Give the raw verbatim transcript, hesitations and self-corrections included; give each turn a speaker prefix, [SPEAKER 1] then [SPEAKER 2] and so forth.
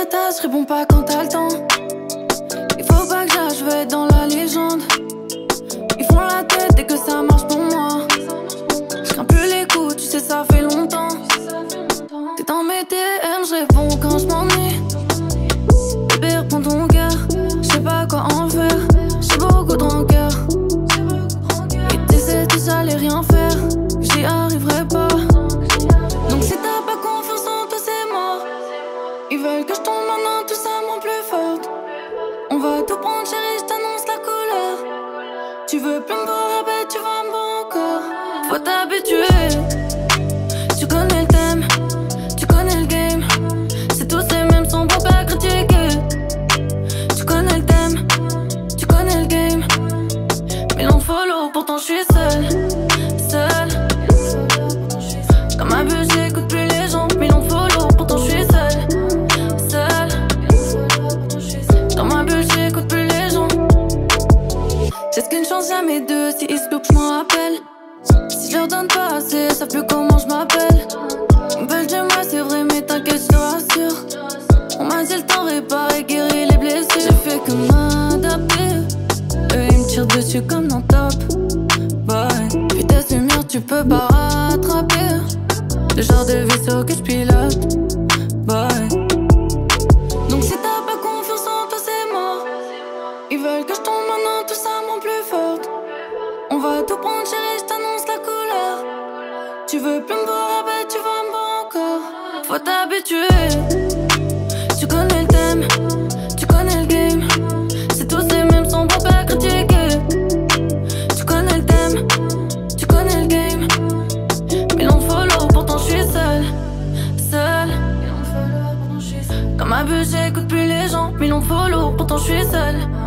[SPEAKER 1] tasse, je réponds pas quand t'as le temps. Il faut pas que j'aille, je veux être dans la légende. Ils font la tête dès que ça marche pour moi. Je crains plus les coups, tu sais ça fait longtemps. T'es dans mes D M, je réponds quand je m'ennuie. Bébé reprends ton cœur, je sais pas quoi en faire. J'ai beaucoup de rancœur. Ils disaient tous j'allais rien faire, j'y arriverai pas. Donc si t'as pas confiance en toi c'est mort. Ils veulent que je tombe maintenant, tout ça me rend plus forte. On va tout prendre chérie, je t'annonce la couleur. Tu veux plus me voir, ben tu vas me voir encore. Faut t'habituer. Tu connais le thème, tu connais le game. C'est tous ces mêmes sons pour pas critiquer. Tu connais le thème, tu connais le game. Millions de follow, pourtant je suis seule. Seule. Comme un but, j'écoute plus les gens. Millions de follow, pourtant je suis seule. Seule. Dans ma bulle, j'écoute plus les gens. J'ai ce qu'une chance, jamais deux. Si ils se loupent, j'm'en rappelle. Si je leur donne pas assez, ils savent plus comment je m'appelle. Ils me veulent du mal, c'est vrai, mais t'inquiète, je te rassure. On m'a dit le temps réparer, guérir les blessures. J'ai fait que m'adapter. Eux, ils me tirent dessus comme dans Top Boy. Vitesse du mur, tu peux pas rattraper. Le genre de vaisseau que je pilote. Boy. Donc si t'as pas confiance en toi, c'est mort. Ils veulent que je tombe maintenant, tout ça me rend plus forte. On va tout prendre chérie, je t'annonce la couleur. Tu veux plus me voir, ben tu vas me voir encore. Faut t'habituer. Tu connais le thème, tu connais le game. C'est tous les mêmes sons pour pas critiquer. Tu connais le thème, tu connais le game. Millions de follow, pourtant je suis seule. Seule. Comme un but, j'écoute plus les gens. Millions de follow, pourtant je suis seule.